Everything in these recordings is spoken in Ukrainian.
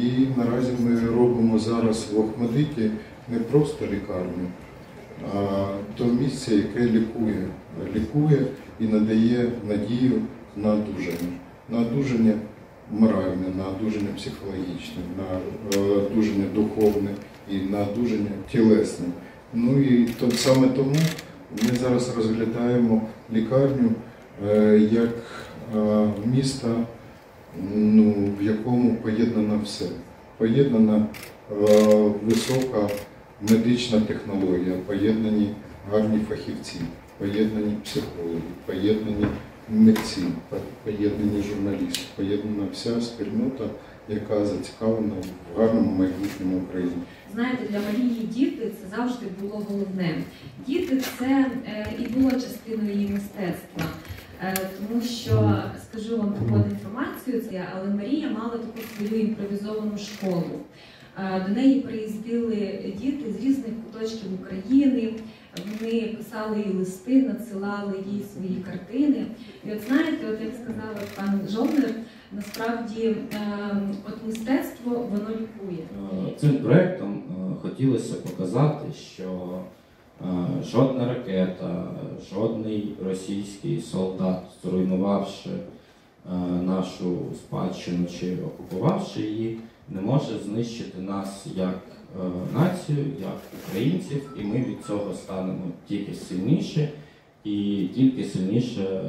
І наразі ми робимо зараз в Охмадиті не просто лікарню, а то місце, яке лікує і надає надію на одужання. На одужання моральне, на одужання психологічне, на одужання духовне і на одужання тілесне. Ну і саме тому ми зараз розглядаємо лікарню як місто, в якому поєднано все. Поєднана висока медична технологія, поєднані гарні фахівці, поєднані психологи, поєднані митці, поєднані журналісти, поєднана вся спільнота, яка зацікавлена в гарному майбутньому України. Знаєте, для Марії діти це завжди було головне. Діти це і було частиною її мистецтва. Тому що, скажу вам таку інформацію, але Марія мала таку свою імпровізовану школу. До неї приїздили діти з різних куточків України, вони писали їй листи, надсилали їй свої картини. І от знаєте, як сказав пан Жовнер, насправді мистецтво, воно лікує. Цим проєктом хотілося показати, що жодна ракета, жодний російський солдат, зруйнувавши нашу спадщину чи окупувавши її, не може знищити нас як націю, як українців, і ми від цього станемо тільки сильніше і тільки сильніше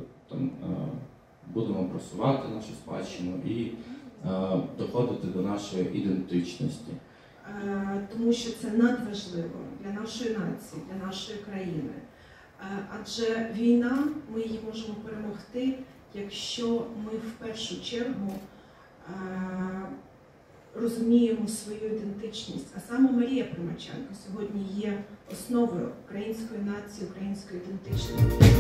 будемо просувати нашу спадщину і доходити до нашої ідентичності. Тому що це надважливо для нашої нації, для нашої країни. Адже війна, ми її можемо перемогти, якщо ми в першу чергу розуміємо свою ідентичність. А саме Марія Примаченко сьогодні є основою української нації, української ідентичності.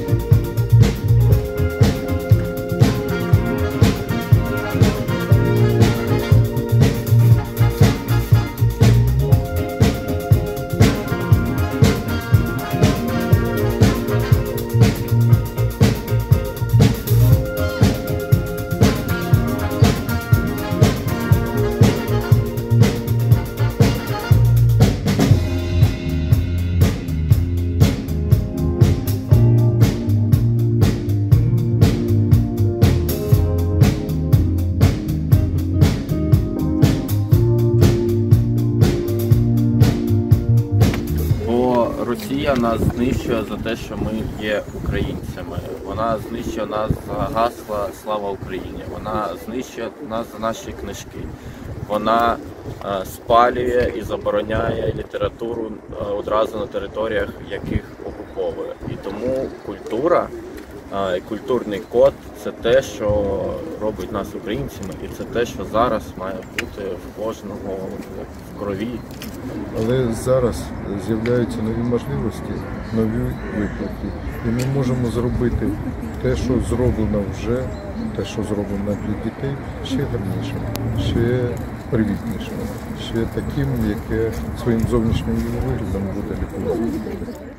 Росія нас знищує за те, що ми є українцями. Вона знищує нас за гасла «Слава Україні». Вона знищує нас за наші книжки. Вона спалює і забороняє літературу одразу на територіях, яких окуповує. І тому культура, культурний код – це те, що робить нас українцями, і це те, що зараз має бути в кожного в крові. Але зараз з'являються нові можливості, нові виклики. І ми можемо зробити те, що зроблено вже, те, що зроблено для дітей, ще гарнішим, ще привітнішим, ще таким, яке своїм зовнішнім виглядом буде лікувати.